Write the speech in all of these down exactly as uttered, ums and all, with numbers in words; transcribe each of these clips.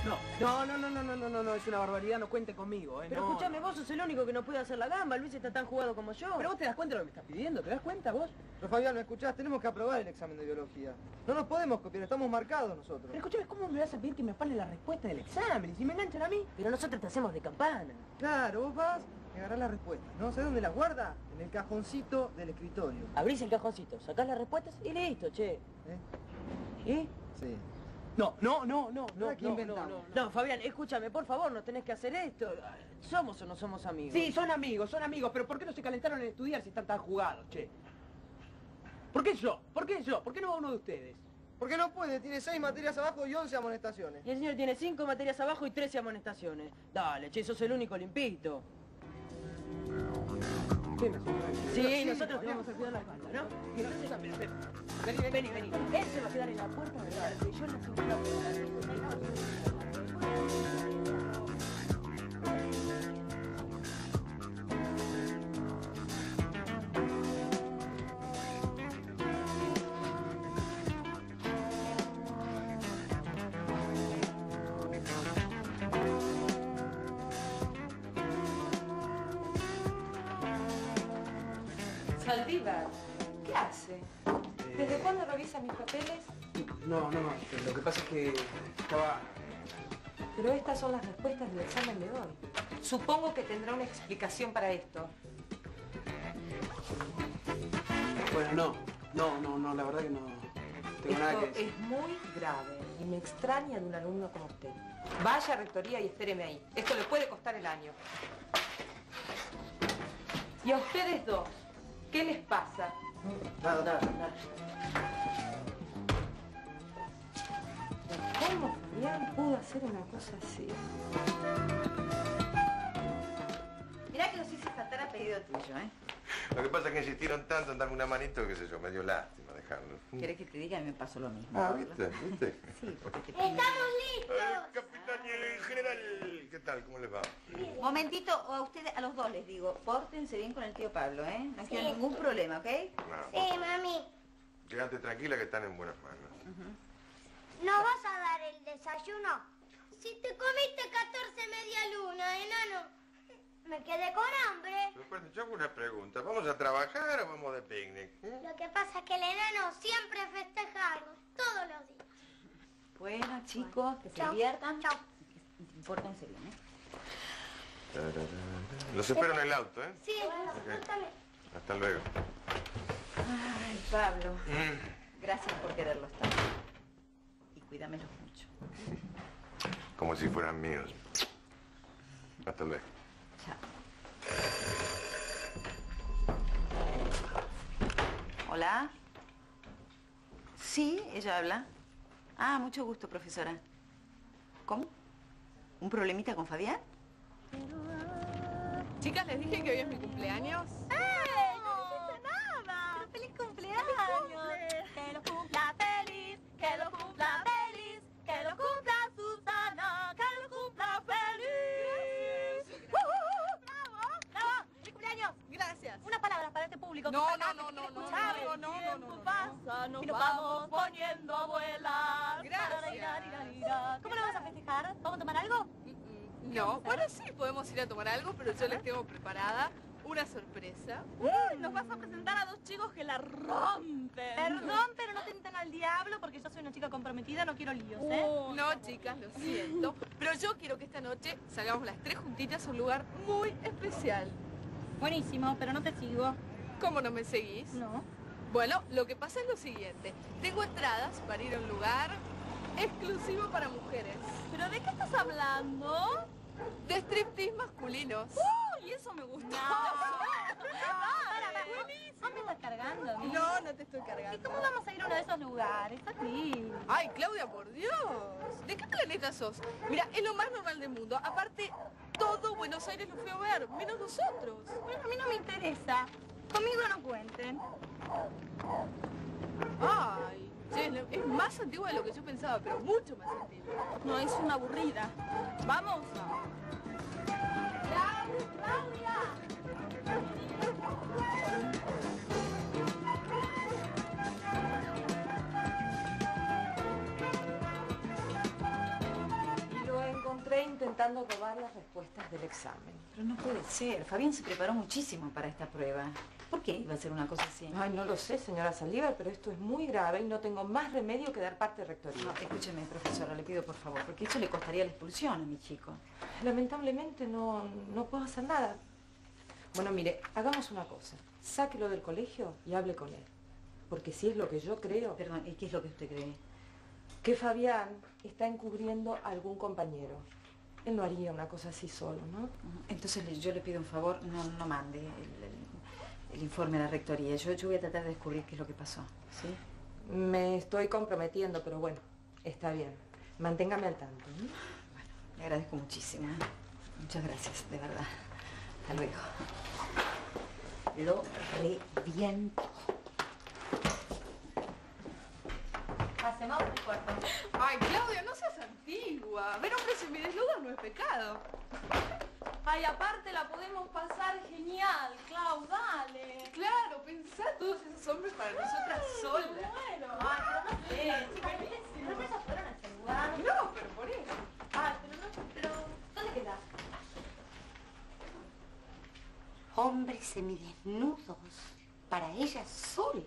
No, no, no, no, no, no, no, no, no, es una barbaridad, no cuente conmigo, ¿eh? Pero no, escúchame, no. vos sos el único que no puede hacer la gamba, Luis está tan jugado como yo. Pero vos te das cuenta de lo que me estás pidiendo, ¿te das cuenta vos? Pero Fabián, ¿me escuchás? Tenemos que aprobar el examen de biología. No nos podemos copiar, estamos marcados nosotros. Pero escúchame, ¿cómo me vas a pedir que me palen la respuesta del examen? ¿Y si me enganchan a mí? Pero nosotros te hacemos de campana. Claro, vos vas y agarrás las respuestas, ¿no? ¿Sabés dónde las guarda? En el cajoncito del escritorio. Abrís el cajoncito, sacás las respuestas y listo, che. ¿Eh? ¿Y? Sí. No, no, no, no, no, Aquí no, inventamos. no, no. No, Fabián, escúchame, por favor, no tenés que hacer esto. ¿Somos o no somos amigos? Sí, son amigos, son amigos, pero ¿por qué no se calentaron en estudiar si están tan jugados, che? ¿Por qué yo? ¿Por qué yo? ¿Por qué no va uno de ustedes? Porque no puede, tiene seis materias abajo y once amonestaciones. Y el señor tiene cinco materias abajo y trece amonestaciones. Dale, che, sos el único limpito. ¿Qué me asombra? Sí, Sí, nosotros te no. vamos a cuidar la espalda, ¿no? Mira, espera, espera. Vení, vení, vení. Él se va a quedar en la puerta de la... Yo no sé qué Saldívar, ¿qué hace? ¿Desde cuándo revisa mis papeles? No, no, no, lo que pasa es que estaba... Pero estas son las respuestas del examen de hoy. Supongo que tendrá una explicación para esto. Bueno, no, no, no, no, la verdad que no tengo nada que Esto decir. es muy grave y me extraña de un alumno como usted. Vaya a rectoría y espéreme ahí. Esto le puede costar el año. Y a ustedes dos, ¿qué les pasa? Nada, nada, nada. ¿Cómo Fabián pudo hacer una cosa así? Mirá que los hice faltar a pedido tuyo, ¿eh? Lo que pasa es que insistieron tanto en darme una manito, qué sé yo, me dio lástima dejarlo. ¿Querés que te diga? A mí me pasó lo mismo. Ah, ¿viste? ¿Viste? Sí, porque te... ¡Estamos listos! Eh, capitán y el general, ¿qué tal? ¿Cómo les va? Momentito, o a ustedes, a los dos les digo, pórtense bien con el tío Pablo, ¿eh? No quiero Sí. ningún problema, ¿ok? No, Sí, mami. quédate tranquila que están en buenas manos. ¿No vas a dar el desayuno? Si te comiste catorce media luna, enano. Me quedé con hambre. Pero, pues, yo hago una pregunta, ¿vamos a trabajar o vamos de picnic? ¿Eh? Lo que pasa es que el enano siempre festeja algo, todos los días. Bueno, chicos, que se Chao. diviertan. Chao. Pórtense bien, ¿eh? Tararara. Los espero en el auto, ¿eh? Sí, yo también. Hasta luego. Ay, Pablo, Mm. gracias por quererlos tanto. Y cuídamelos mucho. Como si fueran míos. Hasta luego. Chao. ¿Hola? Sí, ella habla. Ah, mucho gusto, profesora. ¿Cómo? ¿Un problemita con Fabián? Chicas, les dije que hoy es mi cumpleaños. ¡Ey! ¡No dijiste nada! ¡Feliz cumpleaños! ¡Que lo cumpla feliz! ¡Que lo cumpla feliz! ¡Que lo cumpla Susana! ¡Que lo cumpla feliz! ¡Uh, uh, uh! ¡Bravo! ¡Bravo! ¡Feliz cumpleaños! Gracias. Unas palabras para este público. No, que está no, acá, no, que no, quiere no, escuchar. no, no, no, El no, tiempo no, pasa, no. y nos vamos poniendo a volar. Gracias. ¿Cómo lo vas a festejar? ¿Vamos a tomar algo? No, bueno, sí, podemos ir a tomar algo, pero yo les tengo preparada una sorpresa. Uy, nos vas a presentar a dos chicos que la rompen. Perdón, pero no tientan al diablo porque yo soy una chica comprometida, no quiero líos, ¿eh? No, chicas, lo siento. Pero yo quiero que esta noche salgamos las tres juntitas a un lugar muy especial. Buenísimo, pero no te sigo. ¿Cómo no me seguís? No. Bueno, lo que pasa es lo siguiente. Tengo entradas para ir a un lugar exclusivo para mujeres. ¿Pero de qué estás hablando? De striptease masculinos. ¡Uy, eso me gusta! No, ¿Vos me estás cargando a mí? No, no te estoy ¿Y cargando. cómo vamos a ir a uno de esos lugares? Aquí. Ay, Claudia, por Dios. ¿De qué planeta sos? Mira, es lo más normal del mundo. Aparte, todo Buenos Aires lo fue a ver, menos nosotros. Bueno, a mí no me interesa. Conmigo no cuenten. Ay, che, es más antigua de lo que yo pensaba, pero mucho más antigua. No, es una aburrida. ¿Vamos? ¡Claudia! Y luego intentando robar las respuestas del examen. Pero no puede ser. Fabián se preparó muchísimo para esta prueba. ¿Por qué iba a ser una cosa así? Ay, no lo sé, señora Saldívar, pero esto es muy grave y no tengo más remedio que dar parte de rectoría. No, escúcheme, profesora, le pido por favor, porque eso le costaría la expulsión a mi chico. Lamentablemente no, no puedo hacer nada. Bueno, mire, hagamos una cosa. Sáquelo del colegio y hable con él. Porque si es lo que yo creo... Perdón, ¿y qué es lo que usted cree? Que Fabián está encubriendo a algún compañero. Él no haría una cosa así solo, ¿no? Entonces le- yo le pido un favor, no, no mande el, el- el informe a la rectoría. Yo, yo voy a tratar de descubrir qué es lo que pasó, ¿sí? Me estoy comprometiendo, pero bueno, está bien. Manténgame al tanto, ¿no? Bueno, le agradezco muchísimo, ¿eh? Muchas gracias, de verdad. Hasta luego. Lo reviento. Pasemos por el cuarto. Ay, Claudia, no seas antigua. Ver hombres semidesnudos no es pecado. Ay, aparte la podemos pasar genial, Clau, dale. Claro, pensá todos esos hombres para nosotras solas. Me muero. Ay, pero no sé, chicas, miren, si no se fueron a ese lugar. No, pero por eso. Ay, pero no, pero ¿dónde queda? Hombres semidesnudos para ellas solas.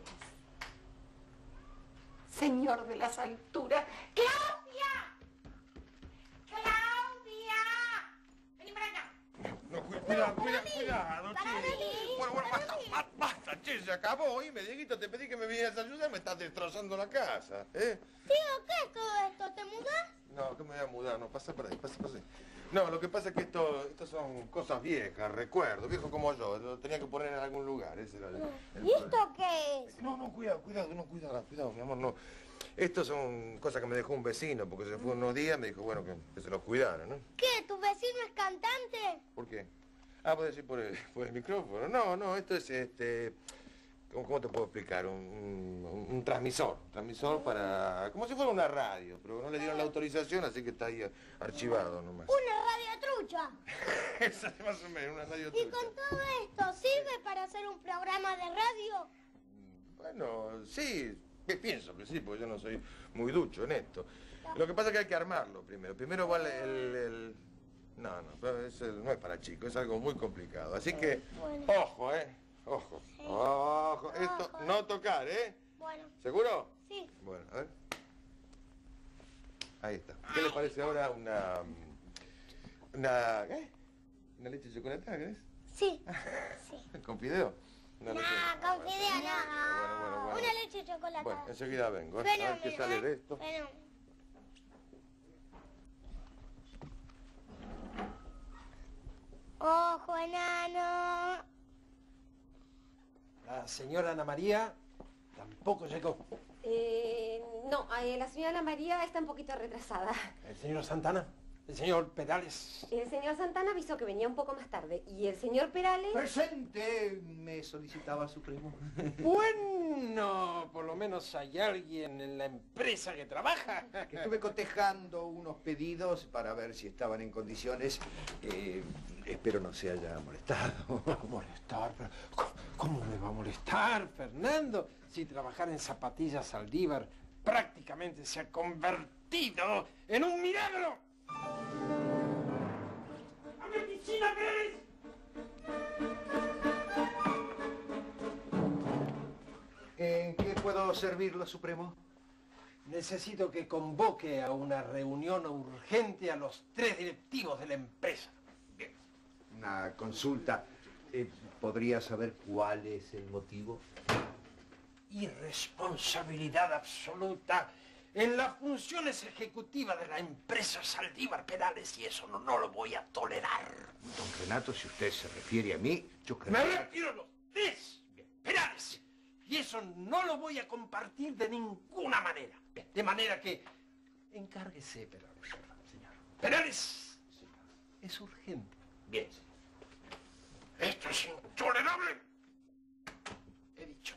Señor de las alturas. ¡Claudia! ¡Claudia! Vení para acá. No, cu- cuidado, cuidado, cuidado, che. Bueno, bueno, basta, basta, basta, che, se acabó. Y me Dieguito, te pedí que me vinieras a ayudar, me estás destrozando la casa, ¿eh? Tío, ¿qué es todo esto? ¿Te mudás? No, que me voy a mudar, no, pasa por ahí, pasa por ahí. No, lo que pasa es que esto, esto son cosas viejas, recuerdos, viejo como yo, lo tenía que poner en algún lugar, ese era el, el ¿Y esto qué es? No, no, cuidado, cuidado, no, cuidado, cuidado, mi amor, no. Estos son cosas que me dejó un vecino, porque se fue unos días, me dijo, bueno, que, que se los cuidara, ¿no? ¿Qué? ¿Tu vecino es cantante? ¿Por qué? Ah, puedes decir por el, por el micrófono. No, no, esto es, este... ¿Cómo, cómo te puedo explicar? Un, un, un transmisor. Un transmisor para... Como si fuera una radio, pero no le dieron la autorización, así que está ahí archivado nomás. Una radio trucha. Esa es más o menos, una radio ¿Y trucha. con todo esto sirve para hacer un programa de radio? Bueno, sí, pi- pienso que sí, porque yo no soy muy ducho en esto. Lo que pasa es que hay que armarlo primero. Primero va el... el- el- No, no, pero es el- no es para chicos, es algo muy complicado. Así que, Bueno. ojo, ¿eh? Ojo, ojo. Esto, Ojo. no tocar, ¿eh? Bueno, ¿Seguro? sí. Bueno, a ver. Ahí está. ¿Qué le parece ahora una... una... ¿qué? ¿Una leche chocolatada, querés? Sí. ¿Con fideo? Una No, leche- con fideo Bueno, no. bueno, bueno. Una leche chocolatada. Bueno, enseguida vengo. ¿eh? A ver qué Fenómeno, sale ¿eh? de esto. Fenómeno. Ojo, enano. La señora Ana María tampoco llegó. Eh, no, eh, la señora Ana María está un poquito retrasada. El señor Santana, el señor Perales. El señor Santana avisó que venía un poco más tarde. Y el señor Perales... Presente, me solicitaba su primo. Bueno, por lo menos hay alguien en la empresa que trabaja. Que estuve cotejando unos pedidos para ver si estaban en condiciones. Eh, espero no se haya molestado. Molestar, pero ¿cómo, cómo me va a molestar, Fernando? Si trabajar en zapatillas Saldívar prácticamente se ha convertido en un milagro. ¡A mi piscina, Pérez! ¿En qué puedo servirlo, Supremo? Necesito que convoque a una reunión urgente a los tres directivos de la empresa. Bien. Una consulta. Eh, ¿Podría saber cuál es el motivo? Irresponsabilidad absoluta en las funciones ejecutivas de la empresa Saldívar Perales, y eso no, no lo voy a tolerar. Don Renato, si usted se refiere a mí, yo creo... Me refiero a los tres Perales, y eso no lo voy a compartir de ninguna manera. De manera que encárguese, Perales, señor. Perales, es urgente. Bien. Esto es intolerable. He dicho.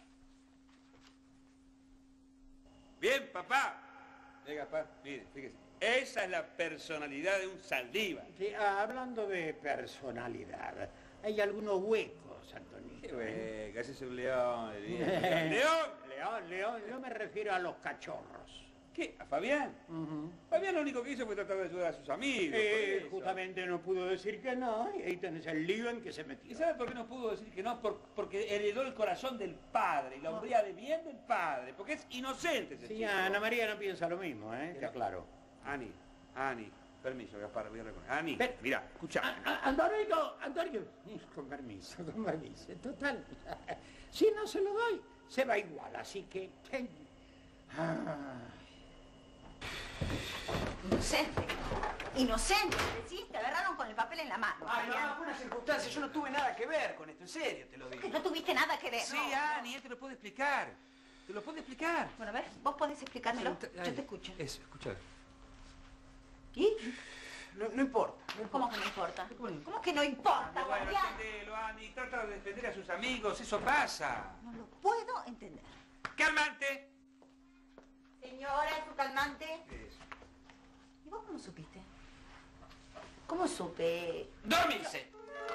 Bien, papá. Venga, papá, mire, fíjese. Esa es la personalidad de un Saldívar. Sí, hablando de personalidad, hay algunos huecos, Antonio. Qué hueca, ese es un león. León. León, León, León, yo me refiero a los cachorros. ¿Qué? ¿A Fabián? Uh-huh. Fabián lo único que hizo fue tratar de ayudar a sus amigos. Eh, justamente no pudo decir que no, y ahí tenés el lío en que se metió. ¿Y sabe por qué no pudo decir que no? Por, porque heredó el corazón del padre, y la hombría de bien del padre, porque es inocente ese Sí, chico. Ana María no piensa lo mismo, ¿eh? Está claro. Ani, Ani, permiso, Gaspar, voy a reconocer. Ani, mira, escucha. Antonio, Antonio, con permiso, con permiso. Total, si no se lo doy, se va igual, así que... Ah. Inocente. Inocente. Decís, te agarraron con el papel en la mano. Ay, Fabián. no, fue una circunstancia. Yo no tuve nada que ver con esto, en serio, te lo digo. Que no tuviste nada que ver. Sí, no, Ani, no. él te lo puede explicar. Te lo puede explicar. Bueno, a ver, vos podés explicármelo. Ay, Yo te escucho. Eso, escucha. ¿Y? No, no importa. No importa. ¿Cómo que no importa? ¿Cómo que no importa, Bueno, Fabián? entendelo, Ani. Trata de defender a sus amigos. Eso pasa. No lo puedo entender. ¡Calmante! Señora, ¿es su calmante? Eso. ¿Y vos cómo supiste? ¿Cómo supe? ¡Dormirse!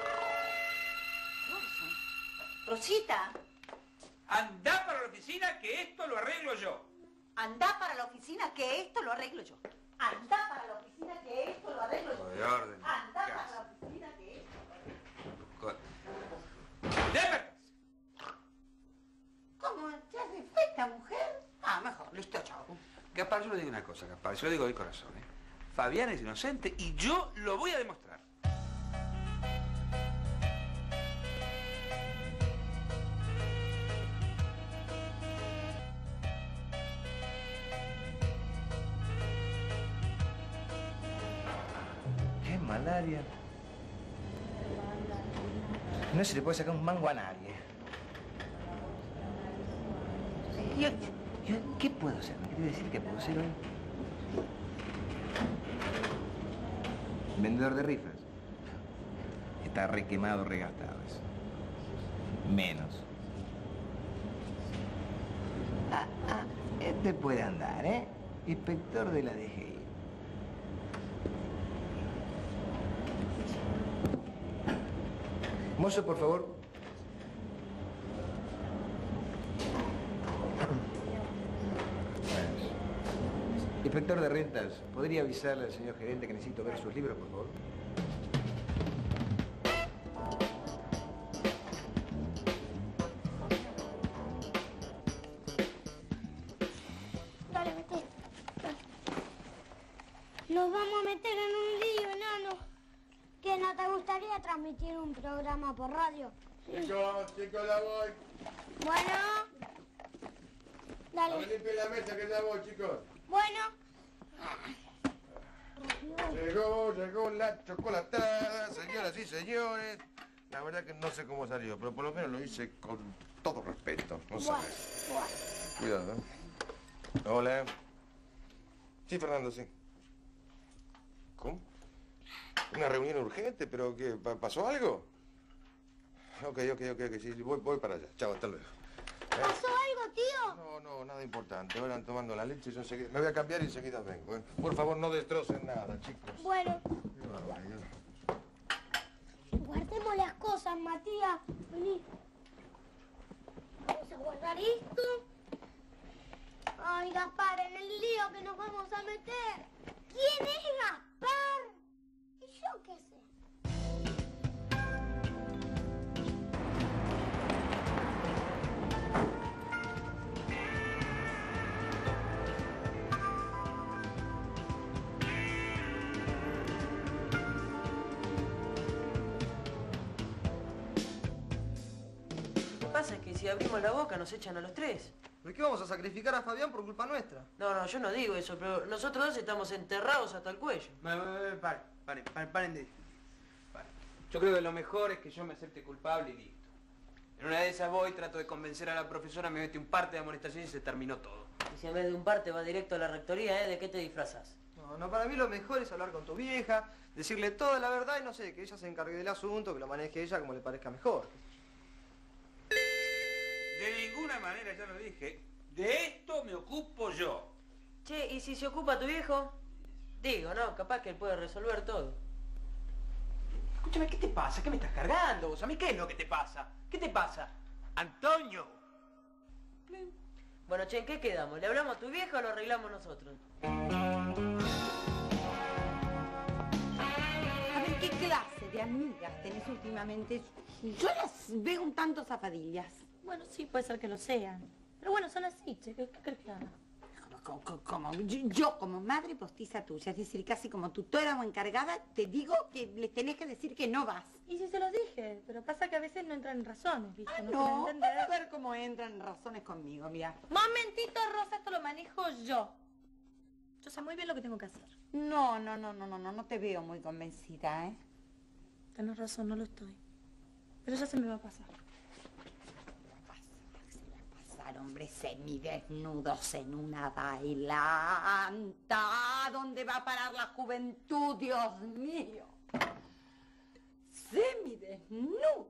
Rosita, Andá para la oficina que esto lo arreglo yo. andá para la oficina que esto lo arreglo yo. Andá para la oficina que esto lo arreglo yo. De orden. Andá para la oficina que esto lo arreglo yo. ¡Despertarse! ¿Cómo? ¿Ya se fue esta mujer? Ah, mejor, listo, chao. Gaspar, yo le digo una cosa, Gaspar. Yo le digo de corazón, ¿eh? Fabián es inocente y yo lo voy a demostrar. ¿Qué malaria? No se le puede sacar un mango a nadie. Yo, yo, ¿qué puedo hacer? ¿Me quiere decir qué puedo hacer hoy? Vendedor de rifas. Está re quemado, regastado eso. Menos. Ah, ah, este puede andar, ¿eh? Inspector de la D G I. Mozo, por favor. Inspector de rentas, ¿podría avisarle al señor gerente que necesito ver sus libros, por favor? Dale, mete. Dale. Nos vamos a meter en un lío, enano. ¿Que no te gustaría transmitir un programa por radio? Chicos, chicos, ya voy. Bueno. A ver, Dale. limpien la mesa que ya voy, chicos. Bueno. Llegó, llegó la chocolatada, señoras y señores. La verdad que no sé cómo salió, pero por lo menos lo hice con todo respeto. No Buah, sabes. buah. Cuidado, ¿eh? Hola. Sí, Fernando, sí. ¿Cómo? Una reunión urgente, pero ¿qué? pa- ¿Pasó algo? Ok, ok, ok, ok, sí, voy, voy para allá. Chao, hasta luego. ¿Pasó algo, tío? No, no, nada importante. Ahora están tomando la leche y yo enseguida... Me voy a cambiar y enseguida vengo, ¿eh? Por favor, no destrocen nada, chicos. Bueno, Qué barbaridad. guardemos las cosas, Matías. Vení. Vamos a guardar esto. Ay, Gaspar, en el lío que nos vamos a meter. ¿Quién es Gaspar? Y yo qué sé. Lo que pasa es que si abrimos la boca nos echan a los tres. ¿Por qué vamos a sacrificar a Fabián por culpa nuestra? No, no, yo no digo eso, pero nosotros dos estamos enterrados hasta el cuello. Paren, paren, paren, paren de discutir. Paren. Yo creo que lo mejor es que yo me acepte culpable y listo. En una de esas voy, trato de convencer a la profesora, me mete un parte de amonestación y se terminó todo. Y si en vez de un parte va directo a la rectoría, ¿eh? ¿De qué te disfrazas? No, no, para mí lo mejor es hablar con tu vieja, decirle toda la verdad y no sé, que ella se encargue del asunto, que lo maneje ella como le parezca mejor. De ninguna manera, ya lo dije, de esto me ocupo yo. Che, ¿y si se ocupa tu viejo? Digo, no, capaz que él puede resolver todo. Escúchame, ¿qué te pasa? ¿Qué me estás cargando vos? ¿A mí qué es lo que te pasa? ¿Qué te pasa? Antonio. Bueno, che, ¿en qué quedamos? ¿Le hablamos a tu vieja o lo arreglamos nosotros? A ver, ¿qué clase de amigas tenés últimamente? Yo las veo un tanto zafadillas. Bueno, sí, puede ser que lo sean. Pero bueno, son así, che. ¿Qué, qué crees que haga? Como, como, como yo, yo, como madre postiza tuya, es decir, casi como tutora o encargada, te digo que les tenés que decir que no vas. Y sí se los dije, pero pasa que a veces no entran en razones, ¿viste? Ah, no, no, quieren vas entender. a ver cómo entran en razones conmigo, mira. Momentito, Rosa, esto lo manejo yo. Yo sé muy bien lo que tengo que hacer. No, no, no, no, no, no, no te veo muy convencida, ¿eh? Tenés razón, no lo estoy. Pero ya se me va a pasar. Hombres semidesnudos en una bailanta. ¿Dónde va a parar la juventud, Dios mío? Semidesnudo.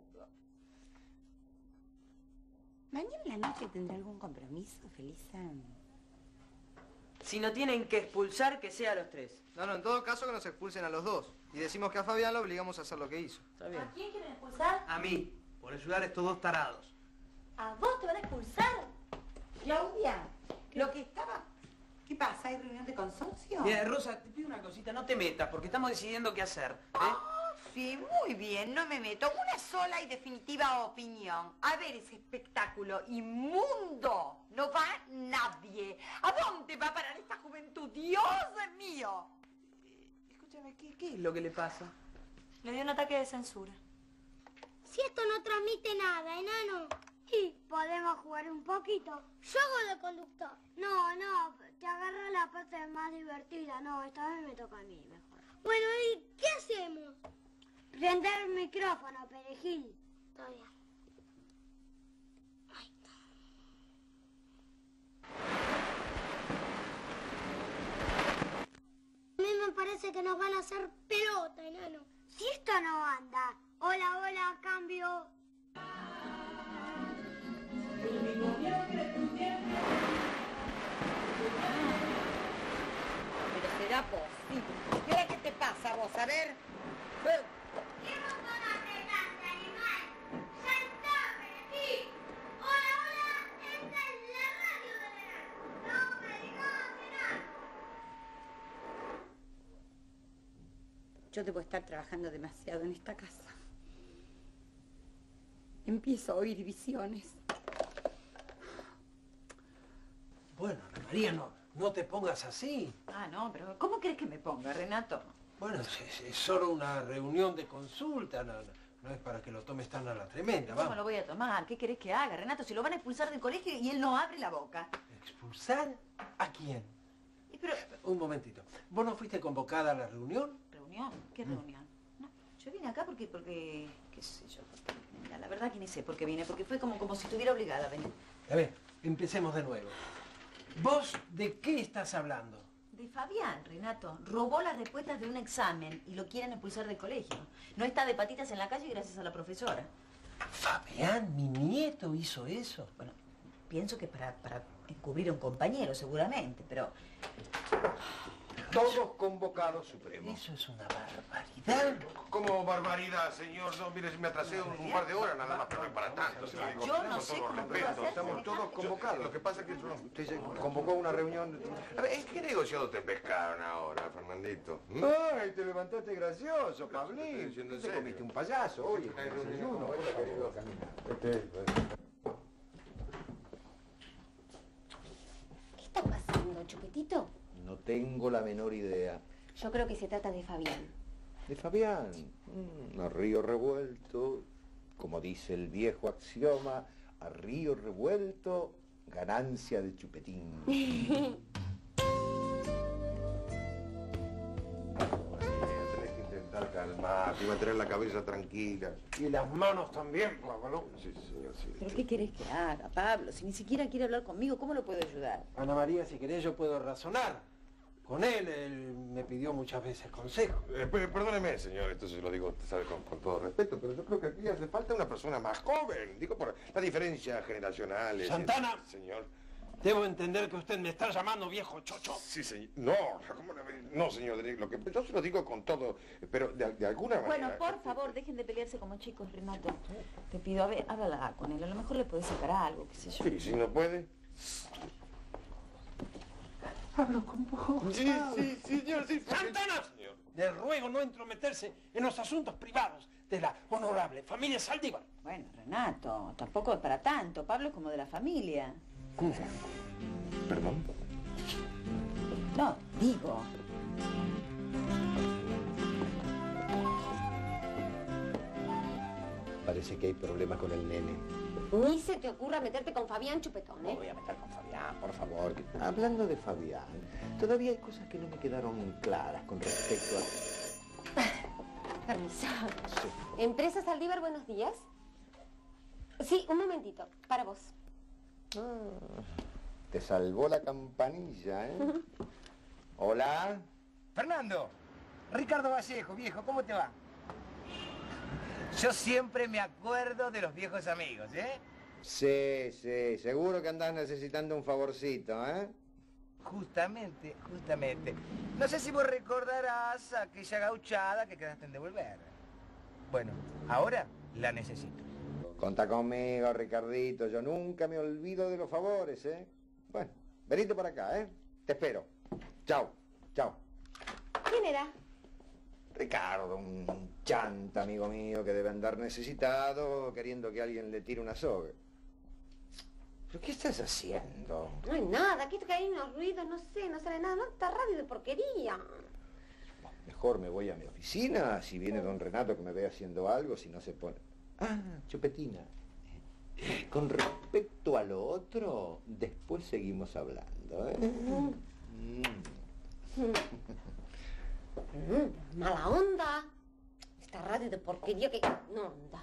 ¿Mañana en la noche tendrá algún compromiso, Felisa? Si no tienen que expulsar, que sea a los tres. No, no, en todo caso que nos expulsen a los dos. Y decimos que a Fabián lo obligamos a hacer lo que hizo. Está bien. ¿A quién quieren expulsar? A mí, por ayudar a estos dos tarados. ¿A vos te van a expulsar? Claudia, lo que estaba... ¿Qué pasa? ¿Hay reunión de consorcio? Mira, Rosa, te pido una cosita, no te metas, porque estamos decidiendo qué hacer. ¿eh? Ah, sí, muy bien, no me meto. Una sola y definitiva opinión. A ver ese espectáculo inmundo. No va nadie. ¿A dónde va a parar esta juventud? ¡Dios mío! Escúchame, ¿qué, ¿qué es lo que le pasa? Le dio un ataque de censura. Si esto no transmite nada, enano. Y podemos jugar un poquito. Yo hago de conductor. No, no, te agarra la parte más divertida. No, esta vez me toca a mí mejor. Bueno, ¿y qué hacemos? Prender el micrófono, perejil. Está bien. Ay. A mí me parece que nos van a hacer pelota, enano. Si esto no anda. Hola, hola, cambio. Pero será posible. ¿Qué es que te pasa vos? A ver. ¿Qué botón apretaste, animal? ¡Ya está, perejil! ¡Hola, hola! Esta es la radio del enano. ¡No predicamos enano! Yo debo estar trabajando demasiado en esta casa. Empiezo a oír visiones. Bueno, Ana María, no, no te pongas así. Ah, no, pero ¿cómo crees que me ponga, Renato? Bueno, es, es- es solo una reunión de consulta, no, no, no es para que lo tomes tan a la tremenda, ¿Cómo vamos. lo voy a tomar? ¿Qué querés que haga, Renato? Si lo van a expulsar del colegio y él no abre la boca. ¿Expulsar a quién? Pero... Un momentito. ¿Vos no fuiste convocada a la reunión? ¿Reunión? ¿Qué reunión? No, yo vine acá porque, porque, qué sé yo. Mira, la verdad que ni sé por qué vine, porque fue como, como si estuviera obligada a venir. A ver, empecemos de nuevo. ¿Vos de qué estás hablando? De Fabián, Renato. Robó las respuestas de un examen y lo quieren expulsar del colegio. No está de patitas en la calle gracias a la profesora. ¿Fabián, mi nieto, hizo eso? Bueno, pienso que para, para encubrir a un compañero, seguramente, pero... Todos convocados, Supremo. Eso es una barbaridad. ¿Cómo barbaridad, señor? No, mire, me atrasé un, un par de horas nada más, pero no es para tanto. se lo digo Yo con no todo sé cómo puedo respeto. hacer Estamos todos convocados. Lo que pasa es que yo... Usted se convocó una reunión... A ver, ¿en qué negociado te pescaron ahora, Fernandito? ¿Mm? ¡Ay, te levantaste gracioso, Pero si te estoy Pablín! diciendo en Te serio. comiste un payaso, oye, Ay, con no, desayuno. no, Hola, querido, camina. ¿Qué está pasando, Chupetito? No tengo la menor idea. Yo creo que se trata de Fabián. De Fabián, mm, a río revuelto, como dice el viejo axioma, a río revuelto, ganancia de chupetín. Tenés que intentar calmarte y mantener la cabeza tranquila. Y las manos también, Pablo. Sí, señor, sí. ¿Pero qué querés que haga, Pablo? Si ni siquiera quiere hablar conmigo, ¿cómo lo puedo ayudar? Ana María, si querés yo puedo razonar. Con él, él me pidió muchas veces consejo. Eh, pe- perdóneme, señor, esto se lo digo sabe, con, con todo respeto, pero yo creo que aquí hace falta una persona más joven. Digo, por la diferencia generacional. Santana. Señor. Debo entender que usted me está llamando viejo chocho. Sí, señor. No, ¿cómo le- no, señor, lo que yo se lo digo con todo, pero de, de alguna Bueno, manera... por favor, dejen de pelearse como chicos, Renato. Te pido, a ver, háblala con él. A lo mejor le podés sacar algo, qué sé yo. Sí, si no puede, Hablo con vos. Sí, sí, señor, sí. ¡Santana, señor! Le ruego no entrometerse en los asuntos privados de la honorable familia Saldívar. Bueno, Renato, tampoco es para tanto. Pablo es como de la familia. ¿Cómo? ¿Perdón? No, digo. Parece que hay problemas con el nene. Ni se te ocurra meterte con Fabián Chupetón, ¿eh? No voy a meter con Fabián, por favor. Hablando de Fabián, todavía hay cosas que no me quedaron claras con respecto a... Permiso. Sí. Empresa Saldívar, buenos días. Sí, un momentito, para vos. Ah, te salvó la campanilla, ¿eh? Hola. Fernando, Ricardo Vallejo, viejo, ¿cómo te va? Yo siempre me acuerdo de los viejos amigos, ¿eh? Sí, sí, seguro que andás necesitando un favorcito, ¿eh? Justamente, justamente. No sé si vos recordarás aquella gauchada que quedaste en devolver. Bueno, ahora la necesito. Contá conmigo, Ricardito. Yo nunca me olvido de los favores, ¿eh? Bueno, venite por acá, ¿eh? Te espero. Chao, chao. ¿Quién era? Ricardo, un chanta, amigo mío, que debe andar necesitado, queriendo que alguien le tire una soga. ¿Pero qué estás haciendo? No hay nada, aquí hay unos ruidos, no sé, no sale nada, no está radio de porquería. Mejor me voy a mi oficina, si viene don Renato que me ve haciendo algo, si no se pone... Ah, Chupetina, con respecto a lo otro, después seguimos hablando, ¿eh? Mm. Mm. Mm, mala onda. Esta radio de porquería que no anda.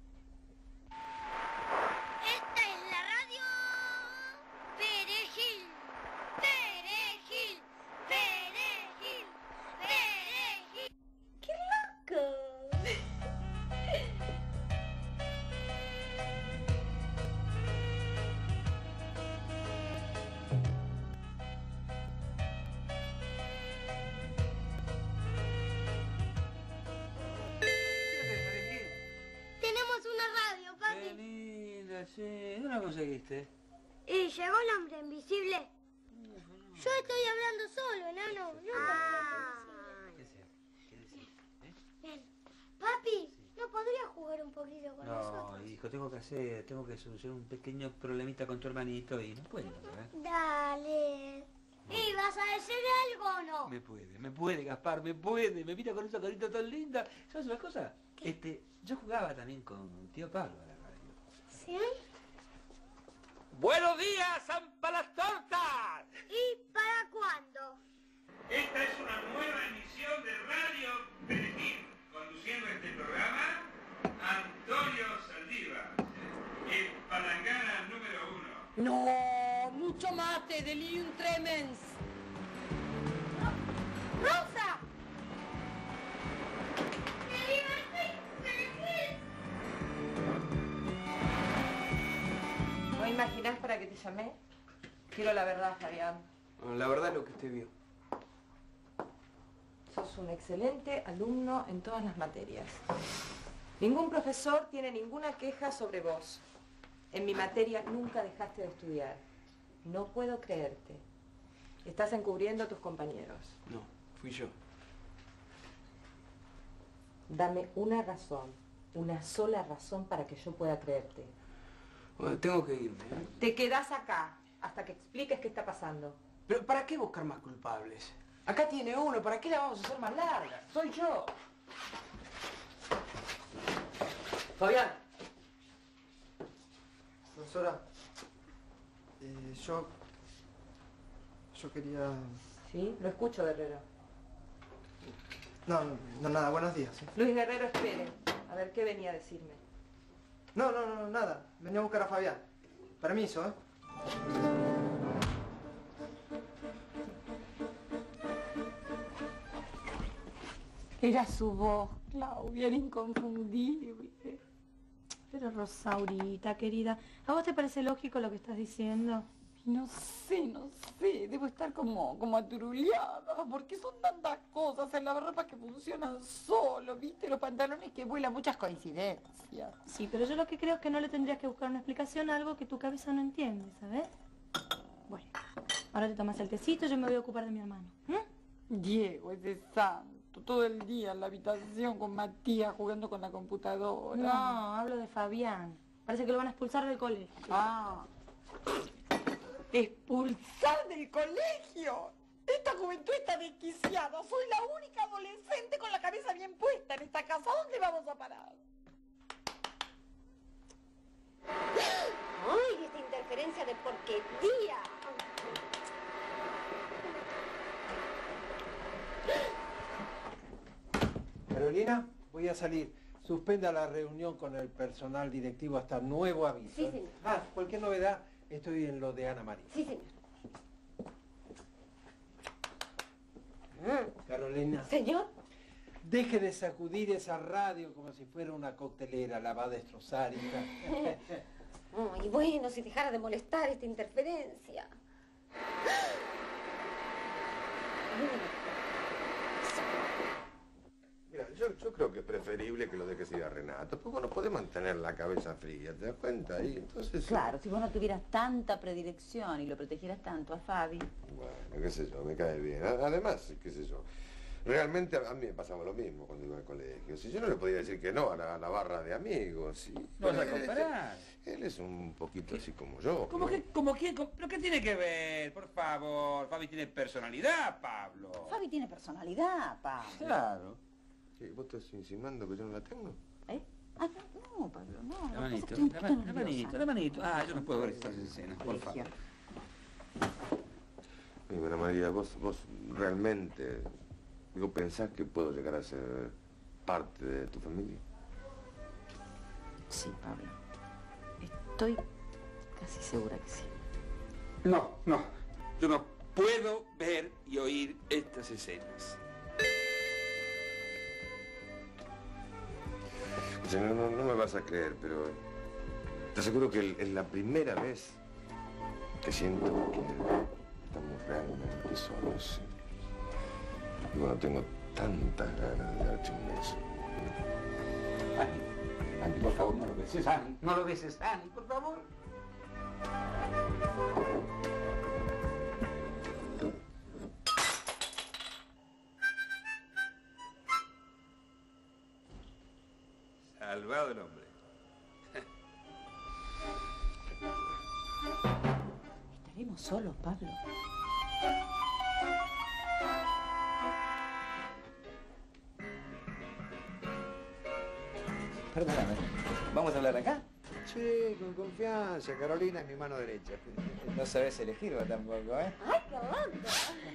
Esta es la radio Perejil. Perejil. Perejil. Perejil. ¡Qué loco! Sí, ¿dónde la conseguiste? Y llegó el hombre invisible. Yo estoy hablando solo, enano. No ah. ¿Qué sea? ¿Qué decir? ¿Eh? Bien. Papi, ¿no podría jugar un poquito con no, nosotros? No, hijo, tengo que hacer, tengo que solucionar un pequeño problemita con tu hermanito y no puedo, ¿eh? Dale. ¿Y vas a decir algo o no? Me puede, me puede, Gaspar, me puede. Me mira con esa carita tan linda. ¿Sabes una cosa? ¿Qué? Este, yo jugaba también con tío Pablo. ¿Sí? ¡Buenos días, Zampa las tortas! ¿Y para cuándo? Esta es una nueva emisión de Radio Perejil. Conduciendo este programa, Antonio Saldívar, el palangana número uno. No, mucho mate, delirium tremens. ¡Rosa! ¿No imaginás para qué te llamé? Quiero la verdad, Fabián. Bueno, la verdad es lo que usted vio. Sos un excelente alumno en todas las materias. Ningún profesor tiene ninguna queja sobre vos. En mi materia nunca dejaste de estudiar. No puedo creerte. Estás encubriendo a tus compañeros. No, fui yo. Dame una razón, una sola razón para que yo pueda creerte. Bueno, tengo que irme, ¿eh? Te quedás acá hasta que expliques qué está pasando. Pero ¿para qué buscar más culpables? Acá tiene uno, ¿para qué la vamos a hacer más larga? Soy yo. Fabián. Profesora, eh, yo... Yo quería... ¿Sí? Lo escucho, Guerrero. No, no, nada, buenos días. ¿eh? Luis Guerrero, espere. A ver, ¿qué venía a decirme? No, no, no, nada. Venía a buscar a Fabián. Permiso, ¿eh? Era su voz, Claudia, era inconfundible. Pero Rosaurita, querida, ¿a vos te parece lógico lo que estás diciendo? No sé, no sé, debo estar como, como aturuleada, porque son tantas cosas en la ropa que funcionan solo, ¿viste? Los pantalones que vuelan, muchas coincidencias. Sí, pero yo lo que creo es que no le tendrías que buscar una explicación a algo que tu cabeza no entiende, ¿sabes? Bueno, ahora te tomas el tecito, yo me voy a ocupar de mi hermano. ¿Mm? Diego, ese santo, todo el día en la habitación con Matías jugando con la computadora. No, hablo de Fabián. Parece que lo van a expulsar del colegio. Ah. ¿Expulsar del colegio? Esta juventud está desquiciada. Soy la única adolescente con la cabeza bien puesta en esta casa. ¿A dónde vamos a parar? ¡Ay, esta interferencia de porquería! Carolina, voy a salir. Suspenda la reunión con el personal directivo hasta nuevo aviso. Sí, señor. Ah, cualquier novedad, estoy en lo de Ana María. Sí, señor. Carolina. Señor. Deje de sacudir esa radio como si fuera una coctelera, la va a destrozar, hija. Ay, bueno, si dejara de molestar esta interferencia. Mira, yo, yo creo que es preferible que lo dejes ir a Renato, porque no podés mantener la cabeza fría, ¿te das cuenta? Y entonces... Claro, si vos no tuvieras tanta predilección y lo protegieras tanto a Fabi. Bueno, qué sé yo, me cae bien. A- Además, qué sé yo, realmente a a mí me pasaba lo mismo cuando iba al colegio. Si yo no le podía decir que no a la, a la barra de amigos. Sí. No vas a Él- comparar. Él es un poquito así como yo. ¿Cómo ¿no? que, cómo quién? cómo- ¿Pero qué tiene que ver? Por favor, Fabi tiene personalidad, Pablo. Fabi tiene personalidad, Pablo. Claro. ¿Qué, ¿Vos estás insinuando que yo no la tengo? ¿Eh? Ah, no, no, Pablo, no. La lo que pasa es manito, que estoy un la, poquito ma- la nerviosa. manito, la manito. Ah, yo no puedo ver estas escenas, por favor. Oye, Ana María, vos, vos realmente, digo, pensás que puedo llegar a ser parte de tu familia. Sí, Pablo. Estoy casi segura que sí. No, no. Yo no puedo ver y oír estas escenas. O sea, no, no, no me vas a creer, pero te aseguro que el- es la primera vez que siento que estamos realmente solos. Y bueno, tengo tantas ganas de darte un beso. Ani, Ani, por favor, no lo beses, Ani. No lo beses, Ani, por favor. Salvado el hombre. Estaremos solos, Pablo. Perdóname, ¿vamos a hablar acá? Sí, con confianza. Carolina es mi mano derecha. No sabes elegir vos tampoco, ¿eh? ¡Ay, qué onda!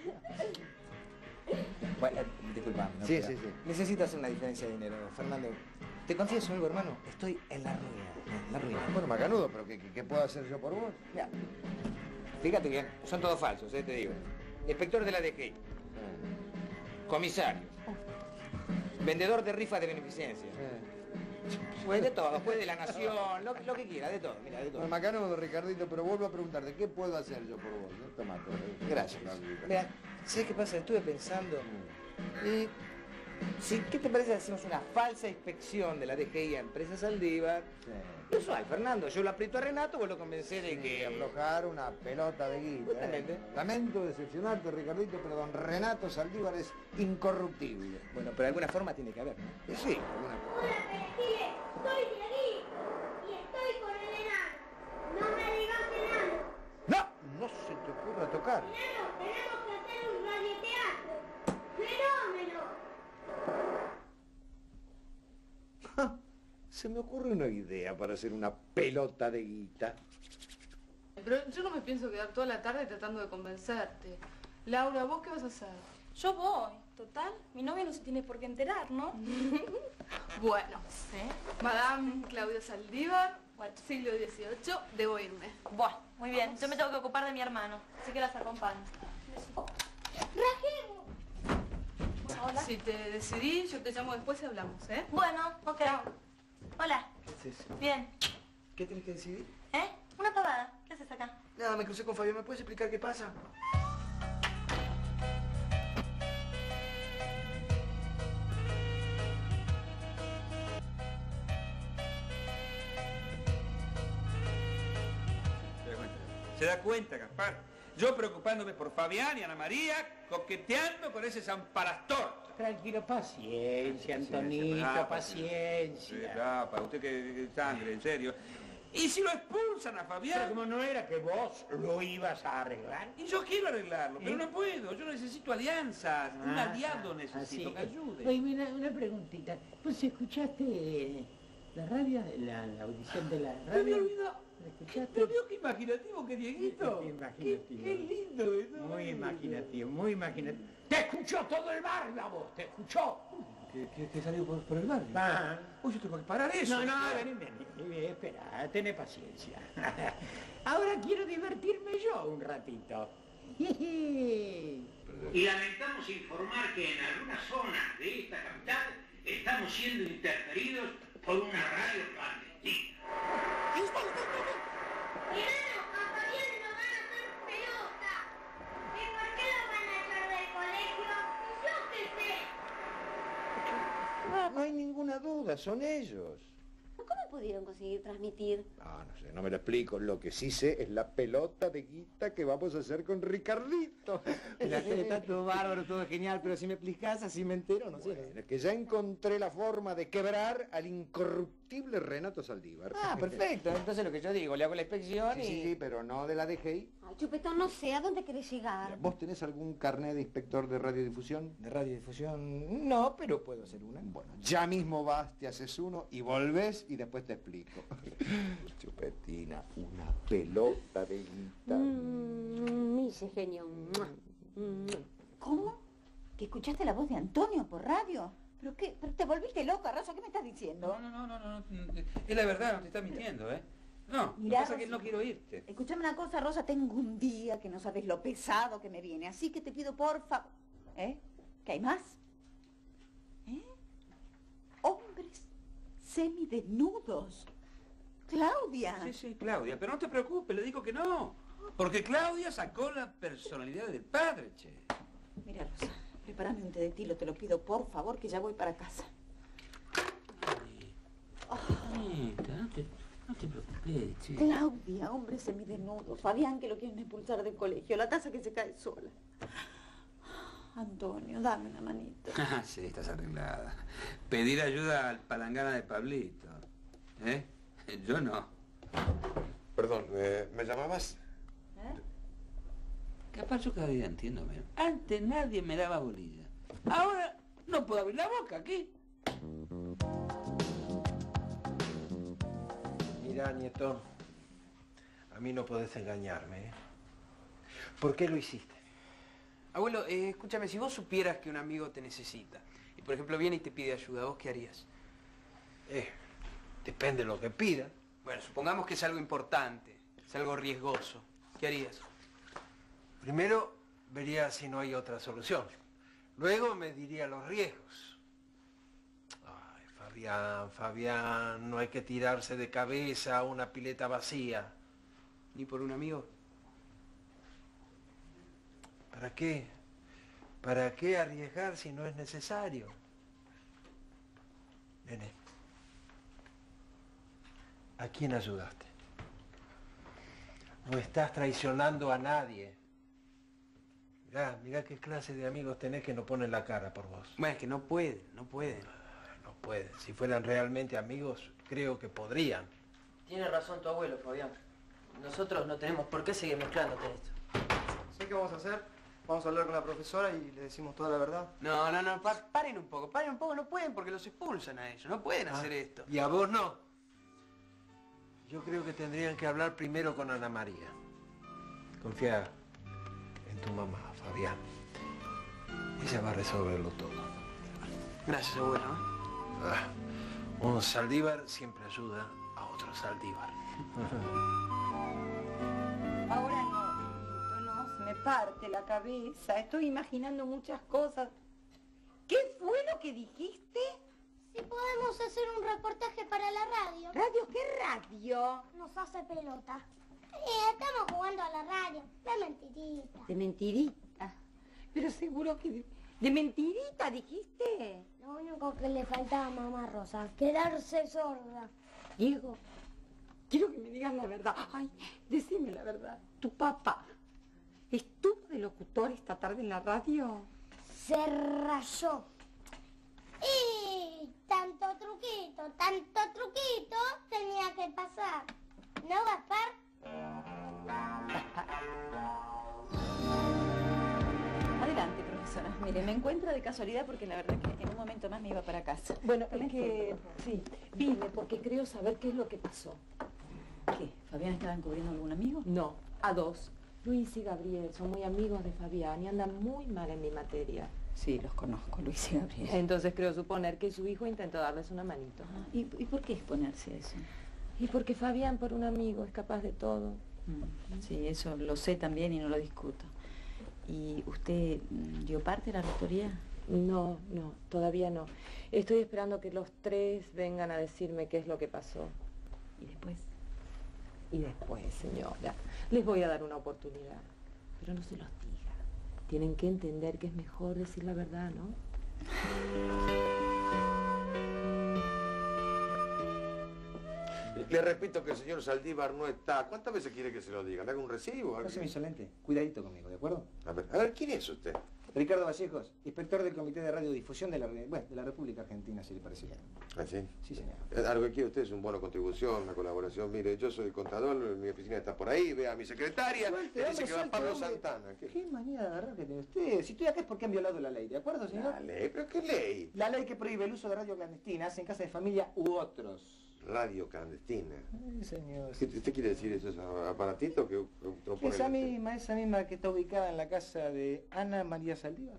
Bueno, eh, disculpame. no, Sí, pero sí, sí. Necesito hacer una diferencia de dinero. Fernando, te confieso algo, hermano. Estoy en la ruina, en la ruina. Bueno, macanudo, pero ¿qué, qué, qué puedo hacer yo por vos? Mira, fíjate bien, son todos falsos, eh, te digo. Inspector de la D G I. Comisario. Vendedor de rifas de beneficencia. Pues de todo, pues de la nación, lo, lo que quiera, de todo, mira, de todo. Bueno, macanudo, Ricardito, pero vuelvo a preguntarte, ¿qué puedo hacer yo por vos? ¿No? Toma, toma. Gracias. Mira, ¿sabes qué pasa? Estuve pensando. Y, sí, ¿qué te parece si hacemos una falsa inspección de la D G I a Empresas Saldívar? Lo usual, Fernando. Yo lo aprieto a Renato, vos lo convencer de que... aflojar una pelota de guita. Justamente. ¿eh? Lamento decepcionarte, Ricardito, pero don Renato Saldívar es incorruptible. Bueno, pero de alguna forma tiene que haber, ¿no? Eh, Sí, alguna Hola, Perejil, soy Dieguito y estoy con el enano. No me digas enano. No, no se te ocurra tocar. Enano, tenemos que hacer un radioteatro. ¡Fenómeno! Se me ocurre una idea para hacer una pelota de guita. Pero yo no me pienso quedar toda la tarde tratando de convencerte. Laura, ¿vos qué vas a hacer? Yo voy. Total, mi novia no se tiene por qué enterar, ¿no? Bueno, Madame Claudia Saldívar, siglo dieciocho, debo irme. Bueno, muy bien. Yo me tengo que ocupar de mi hermano, así que las acompaño. Hola. Si te decidí, yo te llamo después y hablamos, ¿eh? Bueno, ok. Hola. ¿Qué es eso? Bien. ¿Qué tienes que decidir? ¿Eh? Una pavada. ¿Qué haces acá? Nada, me crucé con Fabio. ¿Me puedes explicar qué pasa? ¿Se da cuenta? ¿Se da cuenta, Gaspar? Yo preocupándome por Fabián y Ana María, coqueteando con ese zamparastor. Tranquilo, paciencia, Antonito, Rafa, paciencia. Sí, Rafa, usted que, que sangre, en serio. ¿Y si lo expulsan a Fabián? Pero como no era que vos lo ibas a arreglar. Y yo quiero arreglarlo, pero ¿Eh? no puedo. Yo necesito alianzas. Un Ah, aliado necesito así. que ayude. Oye, mira, una preguntita. ¿Vos escuchaste la radio, la, la audición de la radio? Me había olvidado. ¿La escuchaste? ¿Pero vio qué imaginativo que Dieguito? Qué imaginativo. Qué, qué lindo eso. Muy imaginativo, muy imaginativo. ¡Te escuchó todo el barrio a vos! ¡Te escuchó! ¿Que, que, que salió por, por el barrio? Ah. Uy, yo tengo que parar eso. No, no, vení, vení, vení, espera, tené paciencia. Ahora quiero divertirme yo un ratito. Y lamentamos informar que en algunas zonas de esta capital estamos siendo interferidos por una radio clandestina. Ahí está, ahí está, ahí está. Mirano, a Fabián lo van a hacer pelota. ¿Y por qué lo van a echar del colegio? Yo qué sé. No hay ninguna duda, son ellos. ¿Cómo pudieron conseguir transmitir? Ah, no sé, no me lo explico. Lo que sí sé es la pelota de guita que vamos a hacer con Ricardito. La tele está todo bárbaro, todo genial, pero si me explicás así me entero, no sé. Bueno, es que ya encontré la forma de quebrar al incorruptible Renato Saldívar. Ah, perfecto. Entonces lo que yo digo, le hago la inspección Sí, y... sí, sí, pero no de la D G I. Ay, Chupetón, no sé a dónde querés llegar. ¿Vos tenés algún carnet de inspector de radiodifusión? ¿De radiodifusión? No, pero puedo hacer una. Bueno, ya mismo vas, te haces uno y volvés y después te explico. Chupetina, una pelota de guita. Mmm, Miche, genio. Mm. ¿Cómo? ¿Que escuchaste la voz de Antonio por radio? ¿Pero qué? ¿Pero te volviste loca, Rosa? ¿Qué me estás diciendo? No, no, no, no, no, no. Es la verdad, no te está mintiendo, ¿eh? No, Mirá, lo que pasa es que Rosa, no quiero irte. Escúchame una cosa, Rosa, tengo un día que no sabes lo pesado que me viene, así que te pido por favor... ¿Eh? ¿Qué hay más? ¿Eh? Hombres semidesnudos. Claudia. Sí, sí, Claudia, pero no te preocupes, le digo que no. Porque Claudia sacó la personalidad del padre, che. Mira, Rosa, prepárame un té de tilo, te lo pido por favor, que ya voy para casa. Anita, no te, no te preocupes, che. Claudia, hombre semidesnudo. Fabián, que lo quieren expulsar del colegio. La taza que se cae sola. Antonio, dame una manito. Ah, sí, estás arreglada. Pedir ayuda al palangana de Pablito. ¿Eh? Yo no. Perdón, eh, ¿me llamabas? ¿Eh? Capaz yo cada día entiendo menos. Antes nadie me daba bolilla. Ahora no puedo abrir la boca, ¿qué? Mirá, nieto, a mí no podés engañarme, ¿eh? ¿Por qué lo hiciste? Abuelo, eh, escúchame, si vos supieras que un amigo te necesita, y por ejemplo viene y te pide ayuda, ¿vos qué harías? Eh, depende de lo que pida. Bueno, supongamos que es algo importante, es algo riesgoso. ¿Qué harías? Primero vería si no hay otra solución. Luego me diría los riesgos. Ay, Fabián, Fabián, no hay que tirarse de cabeza a una pileta vacía. ¿Ni por un amigo? ¿Para qué? ¿Para qué arriesgar si no es necesario? Nene, ¿a quién ayudaste? No estás traicionando a nadie. Mirá, mirá qué clase de amigos tenés que no ponen la cara por vos. Bueno, es que no pueden, no pueden. No pueden. Si fueran realmente amigos, creo que podrían. Tiene razón tu abuelo, Fabián. Nosotros no tenemos por qué seguir mezclándote en esto. ¿Sabes qué vamos a hacer? Vamos a hablar con la profesora y le decimos toda la verdad. No, no, no, pa- paren un poco, paren un poco, no pueden porque los expulsan a ellos, no pueden hacer esto. Y a vos no. Yo creo que tendrían que hablar primero con Ana María. Confía en tu mamá, Fabián. Ella va a resolverlo todo. Gracias, abuelo. ¿eh? Ah, un Saldívar siempre ayuda a otro Saldívar. Ahora no, Dieguito, no, se me parte la cabeza. Estoy imaginando muchas cosas. ¿Qué fue lo que dijiste? Si podemos hacer un reportaje para la radio. ¿Radio? ¿Qué radio? Nos hace pelota. Eh, estamos jugando a la radio. De mentirita. De mentirita. Pero seguro que... De, de mentirita, dijiste. Lo único que le faltaba a mamá Rosa, quedarse sorda. Diego, quiero que me digas la verdad. Ay, decime la verdad. Tu papá ¿Estuvo de locutor esta tarde en la radio? Se rayó. Y tanto truquito, tanto truquito tenía que pasar. ¿No, Gaspar? Adelante, profesora. Mire, me encuentro de casualidad porque la verdad que en un momento más me iba para casa. Bueno, es que sí, vine porque creo saber qué es lo que pasó. ¿Qué? ¿Fabián estaba encubriendo a algún amigo? No, a dos. Luis y Gabriel son muy amigos de Fabián y andan muy mal en mi materia. Sí, los conozco, Luis y Gabriel. Entonces creo suponer que su hijo intentó darles una manito. Ah, ¿y, ¿Y por qué exponerse a eso? Y porque Fabián, por un amigo, es capaz de todo. Mm, sí, eso lo sé también y no lo discuto. ¿Y usted mm, dio parte de la rectoría? No, no, todavía no. Estoy esperando que los tres vengan a decirme qué es lo que pasó. ¿Y después? Y después, señora, les voy a dar una oportunidad. Pero no se los diga. Tienen que entender que es mejor decir la verdad, ¿no? Le repito que el señor Saldívar no está. ¿Cuántas veces quiere que se lo diga? ¿Me haga un recibo? No se me insolente. Cuidadito conmigo, ¿de acuerdo? A ver, a ver, ¿quién es usted? Ricardo Vallejos, inspector del Comité de Radiodifusión de la, bueno, de la República Argentina, si le parece bien. ¿Ah, sí? Sí, señor. Eh, Algo que quiere usted es un bono de contribución, una colaboración. Mire, yo soy contador, mi oficina está por ahí, vea a mi secretaria, Suelte, le hombre, dice que va suelte, Pablo hombre. Santana. ¿Qué? ¿Qué manía de agarrar que tiene usted? Si estoy acá es porque han violado la ley, ¿de acuerdo, señor? La ley, ¿pero qué ley? La ley que prohíbe el uso de radio clandestinas en casa de familia u otros. Radio clandestina. Sí, señor. ¿Qué, ¿Usted quiere decir esos aparatitos que otro pone? Esa misma, esa misma que está ubicada en la casa de Ana María Saldívar.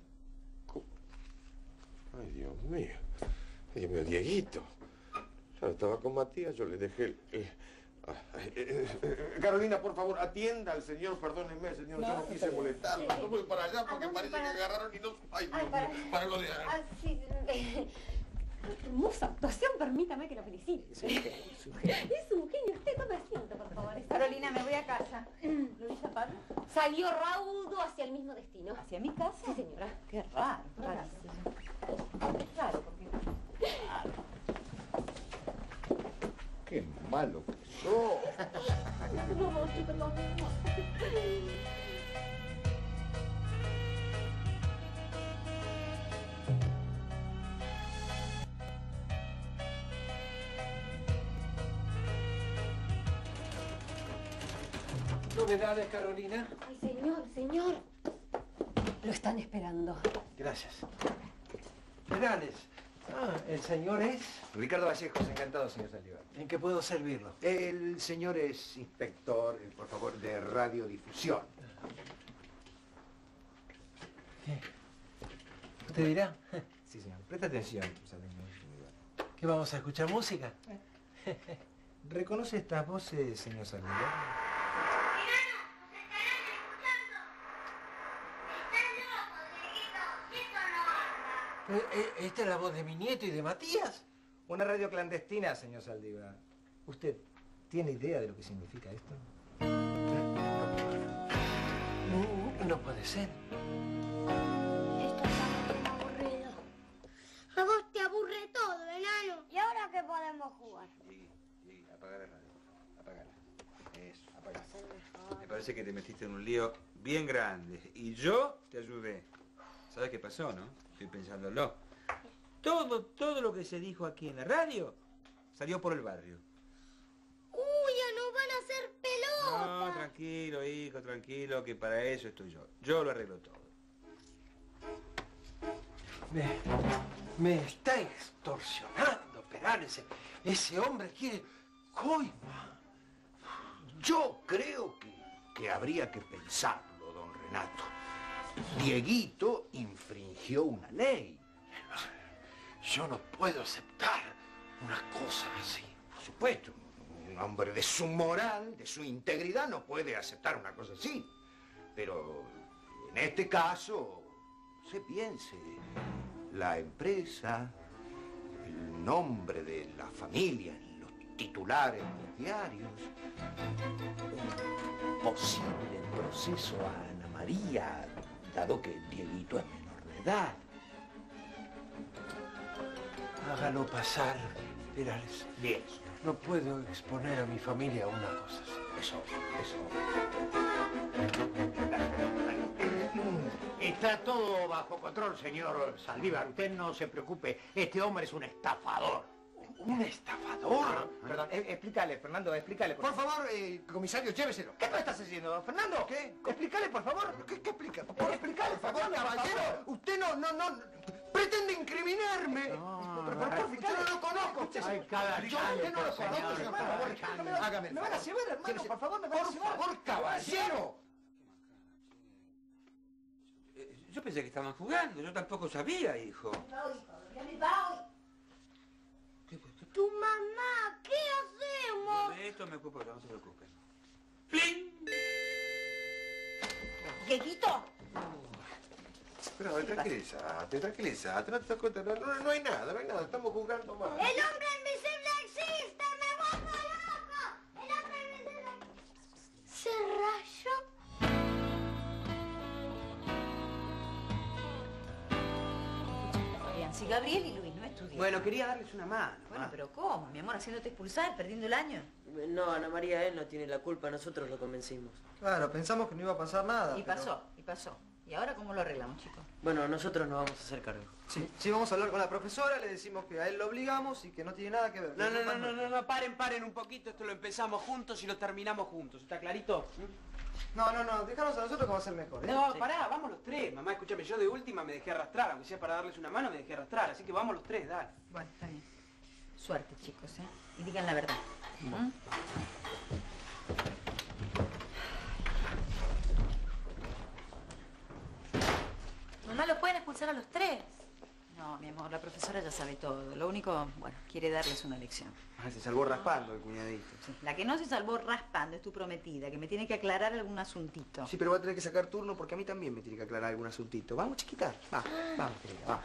Ay, Dios mío. Dios mío, Dieguito. Ya estaba con Matías, yo le dejé el... el- Ay, eh, eh, Carolina, por favor, atienda al señor, perdónenme, señor, yo no quise molestarlo. No voy para allá porque parece que agarraron y no... Ay, Dios mío, para lo de... Ah, sí. Hermosa actuación, permítame que la felicite. Es un genio, es un genio. Es un genio. Usted tome asiento, por favor. Carolina, me voy a casa. Luisa Pablo. Salió raudo hacia el mismo destino. ¿Hacia mi casa? Sí, señora. Qué raro, Rarísimo. Claro, porque... Qué malo que sos. No, no, sí, perdón. ¿Novedades, Carolina? Ay, señor, señor. Lo están esperando. Gracias. Perales. Ah, ¿el señor es? Ricardo Vallejos, encantado, señor Saldívar. ¿En qué puedo servirlo? El señor es inspector, eh, por favor, de radiodifusión. ¿Usted dirá? Sí, señor. Presta atención. ¿Que vamos a escuchar música? ¿Reconoce estas voces, señor Saldívar? Eh, eh, ¿Esta es la voz de mi nieto y de Matías? Una radio clandestina, señor Saldívar. ¿Usted tiene idea de lo que significa esto? No, no puede ser. Esto está muy aburrido. A vos te aburre todo, enano. ¿Y ahora qué podemos jugar? Sí, sí, apaga la radio. Apagala. Eso, apagala. Me parece que te metiste en un lío bien grande. Y yo te ayudé. ¿Sabes qué pasó, no? Estoy pensándolo. Todo, todo lo que se dijo aquí en la radio salió por el barrio. ¡Uy, ya nos van a hacer pelota! No, tranquilo, hijo, tranquilo, que para eso estoy yo. Yo lo arreglo todo. Me, me está extorsionando, Perales. Ese hombre quiere coima. Yo creo que, que habría que pensarlo, don Renato. Dieguito infringió una ley. Yo no puedo aceptar una cosa así. Por supuesto, un hombre de su moral, de su integridad, no puede aceptar una cosa así. Pero en este caso, se piense, la empresa, el nombre de la familia, los titulares de los diarios, un posible proceso a Ana María, dado que Dieguito es menor de edad. Hágalo pasar, Perales. Bien. No puedo exponer a mi familia a una cosa así. Eso, eso. Está todo bajo control, señor Saldívar. Usted no se preocupe. Este hombre es un estafador. ¿Un estafador? Perdón, eh, explícale, Fernando, explícale. Por favor, eh, comisario, lléveselo. ¿Qué tú estás haciendo, Fernando? ¿Qué? Explícale, por favor. ¿Qué, qué explica? Por explicarle, por favor, caballero. Usted no, no, no, pretende incriminarme. No, pero, pero, por favor, yo no lo conozco. Ay, cada yo usted no lo conozco, señor, por favor. cada No me, hágame el me van a favor. llevar, hermano, Llévese. por favor, me van a llevar. Por favor, caballero. Eh, Yo pensé que estaban jugando, yo tampoco sabía, hijo. Tu mamá, ¿qué hacemos? De esto me ocupo yo, no se preocupen. ¡Pling! ¿Dieguito? Pero a ver, tranquilízate, tranquilízate, no te das cuenta, no, no, no hay nada, no hay nada, estamos jugando mal. ¡El hombre invisible existe! ¡Me vuelvo loco! ¡El hombre invisible! ¿Se rayó? Fabián, si Gabriel y Luis no estudian. Bueno, quería darles una mano. Bueno, ah. pero ¿cómo? Mi amor, haciéndote expulsar, perdiendo el año. No, Ana María, él no tiene la culpa, nosotros lo convencimos. Claro, pensamos que no iba a pasar nada. Y pero- pasó, y pasó. ¿Y ahora cómo lo arreglamos, chicos? Bueno, nosotros nos vamos a hacer cargo. Sí, sí, vamos a hablar con la profesora, le decimos que a él lo obligamos y que no tiene nada que ver. No, no, no, no, no, no, paren, paren un poquito, esto lo empezamos juntos y lo terminamos juntos, ¿está clarito? No, no, no, déjanos a nosotros que va a ser mejor, ¿eh? No, Sí. pará, vamos los tres. Mamá, escúchame, yo de última me dejé arrastrar, aunque sea para darles una mano, me dejé arrastrar, así que vamos los tres, dale. Bueno, está bien. Suerte, chicos, ¿eh? Y digan la verdad. ¿Mm? Mamá, ¿lo pueden expulsar a los tres? No, mi amor, la profesora ya sabe todo. Lo único, bueno, quiere darles una lección. Ah, se salvó raspando el cuñadito. La que no se salvó raspando es tu prometida, que me tiene que aclarar algún asuntito. Sí, pero voy a tener que sacar turno porque a mí también me tiene que aclarar algún asuntito. Vamos, chiquita. Va, vamos, querida, vamos.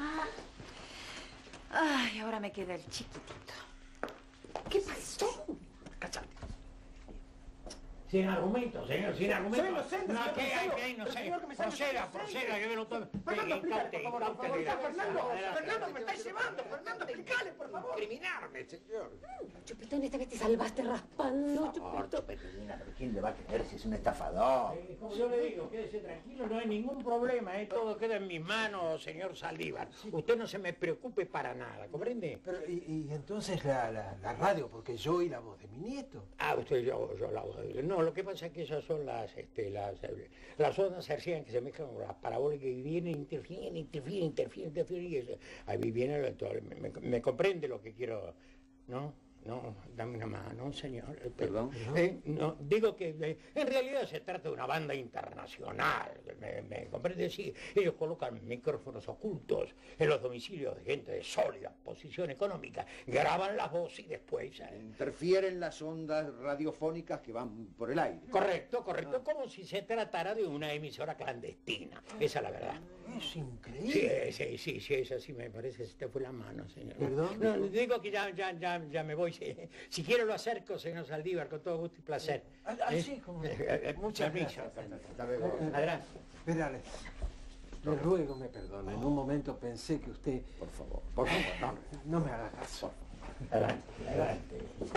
Ay, ahora me queda el chiquitito. ¿Qué pasó? Cachate. Sin argumentos, señor, sin argumentos. Celo, celo, No, señor, ¿qué hay, celo. qué hay? No El sé. señor que me sale Proceda, con proceda, aceite. yo me lo tomo. Fernando, explícale, por favor, por favor. Incaute, Fernando, adelante. Fernando, me estáis llevando. Fernando, explícale, por favor. Incriminarme, señor. Chupetón, esta vez te salvaste raspando, Chupetón. Chupetina, pero ¿quién le va a creer si es un estafador? Eh, como yo le digo, quédese tranquilo, no hay ningún problema, eh, todo queda en mis manos, señor Saldívar. Usted no se me preocupe para nada, ¿comprende? Pero, y, y entonces la, la, la radio, porque yo oí la voz de mi nieto. Ah, usted, yo, yo la voz de... No, lo que pasa es que esas son las, este, las, eh, las ondas hercianas que se mezclan con las parabólicas y vienen, interfieren, interfieren, interfieren, interfieren, y eso, ahí viene, el- todo, me, me- me comprende lo que quiero, ¿no? No, dame una mano, señor. Eh, Perdón. eh, no, digo que eh, en realidad se trata de una banda internacional, me, me comprende, sí. Ellos colocan micrófonos ocultos en los domicilios de gente de sólida posición económica, graban las voces y después... eh, Interfieren las ondas radiofónicas que van por el aire. Correcto, correcto, como si se tratara de una emisora clandestina, esa es la verdad. Es Sí, increíble. sí, sí, sí, es así, me parece, se te fue la mano, señor. ¿Perdón? No, digo que ya, ya, ya, ya me voy. Si, si quiero lo acerco, señor Saldívar, con todo gusto y placer. Ah, ah, ¿Eh? sí, como- Eh, eh, Muchas permiso. gracias. Hasta luego. Adelante. Espérale. Le ruego me perdone. En un momento pensé que usted... Por favor, por favor, no. No me haga caso. Adelante, adelante.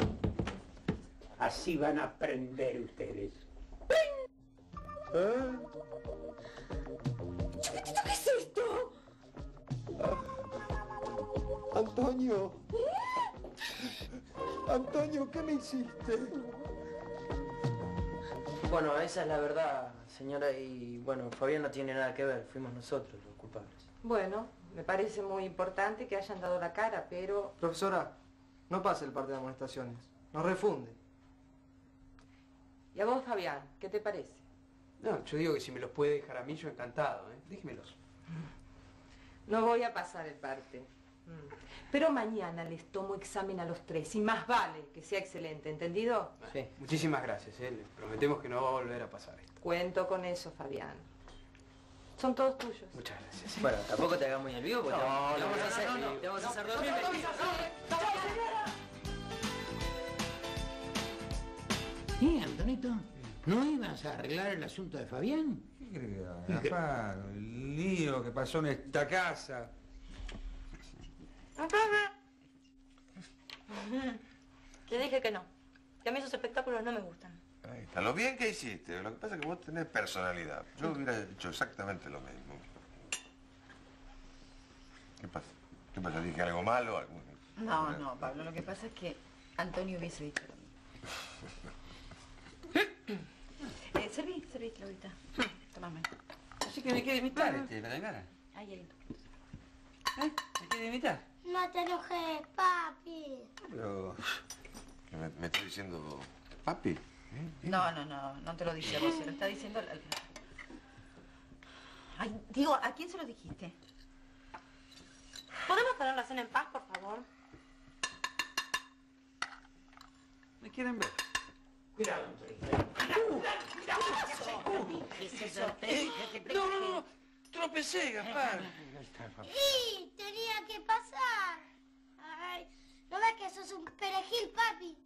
Así van a aprender ustedes. ¿Eh? Chupetito, ¿qué es esto? Antonio. Antonio, ¿qué me hiciste? Bueno, esa es la verdad, señora, y bueno, Fabián no tiene nada que ver, fuimos nosotros los culpables. Bueno, me parece muy importante que hayan dado la cara, pero... Profesora, no pase el parte de amonestaciones. Nos refunde. ¿Y a vos, Fabián, qué te parece? No, yo digo que si me los puede dejar a mí, yo encantado, ¿eh? Déjemelos. No voy a pasar el parte. Mm. Pero mañana les tomo examen a los tres y más vale que sea excelente, ¿entendido? Sí. Muchísimas gracias, ¿eh? Les prometemos que no va a volver a pasar esto. Cuento con eso, Fabián. Son todos tuyos. Muchas gracias. Bueno, tampoco te hagas muy el vivo, porque te No, vamos no, te vamos no, a hacer, no, no, te vamos a no, hacer no, dos no, no, mil. ¿Y, Antonito? ¿No ibas a arreglar el asunto de Fabián? ¿Qué crees que haga, papá? El lío que pasó en esta casa. Te dije que no. Que a mí esos espectáculos no me gustan. Ahí está, lo bien que hiciste. Lo que pasa es que vos tenés personalidad. Yo hubiera hecho exactamente lo mismo. ¿Qué pasa? ¿Qué pasa? ¿Dije algo malo? ¿Algún- No, no, Pablo, lo que pasa es que Antonio hubiese dicho lo mismo. eh, serví, serví, Claudita. Tomame. Así que me quiere imitar, este, Palangana. Ahí, ahí. ¿Eh? ¿Me quiere imitar? No te enojes, papi. Pero... ¿qué ¿Me, me está diciendo papi? ¿Eh? No, no, no, no te lo dice vos, se lo está diciendo la... Ay, digo, ¿a quién se lo dijiste? ¿Podemos tener la cena en paz, por favor? ¿Me quieren ver? Cuidado, No, no, no, tropecé, Gaspar. Y tenía que pasar. Ay, ¿no ves que sos un perejil, papi?